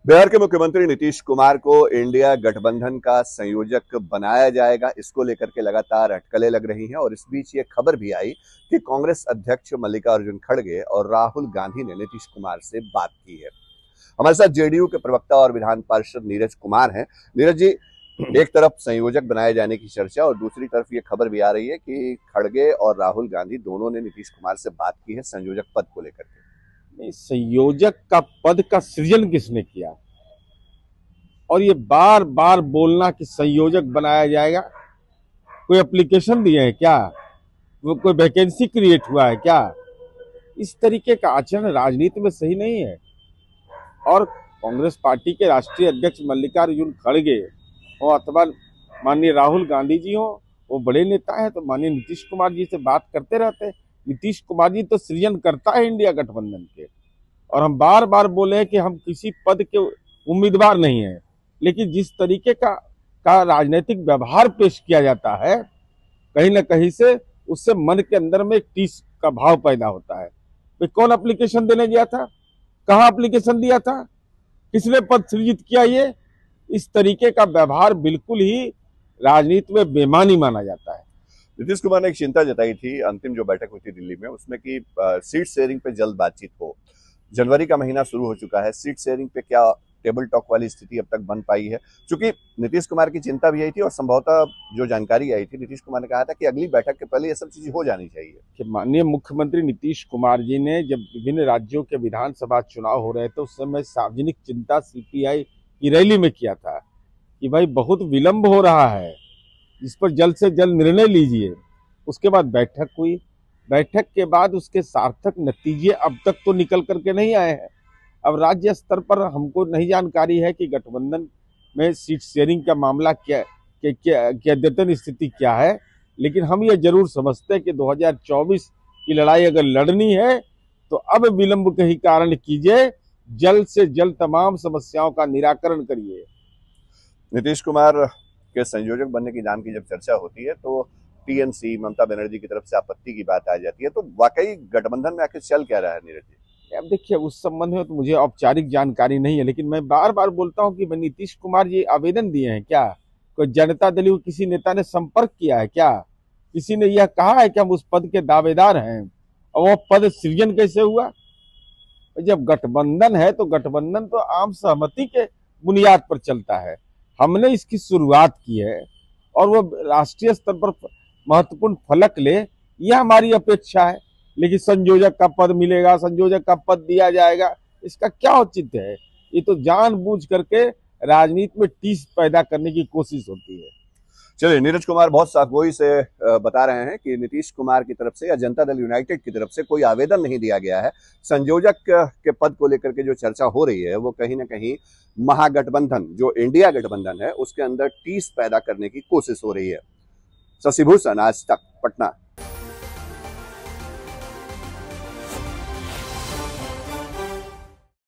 बिहार के मुख्यमंत्री नीतीश कुमार को इंडिया गठबंधन का संयोजक बनाया जाएगा। इसको लेकर के लगातार अटकलें लग रही हैं और इस बीच ये खबर भी आई कि कांग्रेस अध्यक्ष मल्लिकार्जुन खड़गे और राहुल गांधी ने नीतीश कुमार से बात की है। हमारे साथ जेडीयू के प्रवक्ता और विधान पार्षद नीरज कुमार हैं। नीरज जी, एक तरफ संयोजक बनाए जाने की चर्चा और दूसरी तरफ ये खबर भी आ रही है कि खड़गे और राहुल गांधी दोनों ने नीतीश कुमार से बात की है संयोजक पद को लेकर के। नहीं, संयोजक का पद का सृजन किसने किया? और ये बार बार बोलना कि संयोजक बनाया जाएगा, कोई एप्लीकेशन दिए हैं क्या? वो कोई वैकेंसी क्रिएट हुआ है क्या? इस तरीके का आचरण राजनीति में सही नहीं है। और कांग्रेस पार्टी के राष्ट्रीय अध्यक्ष मल्लिकार्जुन खड़गे और अथवा माननीय राहुल गांधी जी हो, वो बड़े नेता है, तो माननीय नीतीश कुमार जी से बात करते रहते हैं। नीतीश कुमार जी तो सृजन करता है इंडिया गठबंधन के, और हम बार बार बोले हैं कि हम किसी पद के उम्मीदवार नहीं हैं, लेकिन जिस तरीके का राजनीतिक व्यवहार पेश किया जाता है, कहीं ना कहीं से उससे मन के अंदर में एक टीस का भाव पैदा होता है। तो कौन एप्लीकेशन देने गया था? कहाँ एप्लीकेशन दिया था? किसने पद सृजित किया? ये इस तरीके का व्यवहार बिल्कुल ही राजनीति में बेईमानी माना जाता है। नीतीश कुमार ने एक चिंता जताई थी अंतिम जो बैठक हुई थी दिल्ली में, उसमें कि सीट शेयरिंग पे जल्द बातचीत हो। जनवरी का महीना शुरू हो चुका है, सीट शेयरिंग पे क्या टेबल टॉक वाली स्थिति अब तक बन पाई है? क्योंकि नीतीश कुमार की चिंता भी यही थी और संभवतः जो जानकारी आई थी, नीतीश कुमार ने कहा था कि अगली बैठक के पहले ये सब चीजें हो जानी चाहिए। कि माननीय मुख्यमंत्री नीतीश कुमार जी ने जब विभिन्न राज्यों के विधानसभा चुनाव हो रहे थे, उस समय सार्वजनिक चिंता सीपीआई की रैली में किया था कि भाई बहुत विलंब हो रहा है, इस पर जल्द से जल्द निर्णय लीजिए। उसके बाद बैठक हुई। बैठक के बाद उसके सार्थक नतीजे अब तक तो निकल करके नहीं आए हैं। अब राज्य स्तर पर हमको नहीं जानकारी है कि गठबंधन में सीट शेयरिंग का मामला क्या अद्यतन स्थिति क्या है, लेकिन हम ये जरूर समझते हैं कि 2024 की लड़ाई अगर लड़नी है तो अब विलंब के ही कारण कीजिए, जल्द से जल्द तमाम समस्याओं का निराकरण करिए। नीतीश कुमार के संयोजक बनने की नाम की जब चर्चा होती है तो टीएमसी ममता बनर्जी की तरफ से आपत्ति की बात आ जाती है, तो वाकई गठबंधन में आखिर चल क्या रहा है नीरज जी? अब देखिए, उस संबंध में तो मुझे औपचारिक जानकारी नहीं है, लेकिन मैं बार बार बोलता हूं कि नीतीश कुमार जी आवेदन दिए हैं क्या? कोई जनता दल के किसी नेता ने संपर्क किया है क्या? किसी ने यह कहा है कि हम उस पद के दावेदार हैं? और वो पद सृजन कैसे हुआ? जब गठबंधन है तो गठबंधन तो आम सहमति के बुनियाद पर चलता है। हमने इसकी शुरुआत की है और वो राष्ट्रीय स्तर पर महत्वपूर्ण फलक ले, यह हमारी अपेक्षा है। लेकिन संयोजक का पद मिलेगा, संयोजक का पद दिया जाएगा, इसका क्या औचित्य है? ये तो जानबूझ करके राजनीति में टीस पैदा करने की कोशिश होती है। चलिए, नीरज कुमार बहुत साफगोई से बता रहे हैं कि नीतीश कुमार की तरफ से या जनता दल यूनाइटेड की तरफ से कोई आवेदन नहीं दिया गया है। संयोजक के पद को लेकर के जो चर्चा हो रही है वो कहीं ना कहीं महागठबंधन जो इंडिया गठबंधन है उसके अंदर टीस पैदा करने की कोशिश हो रही है। शशिभूषण, आज तक, पटना।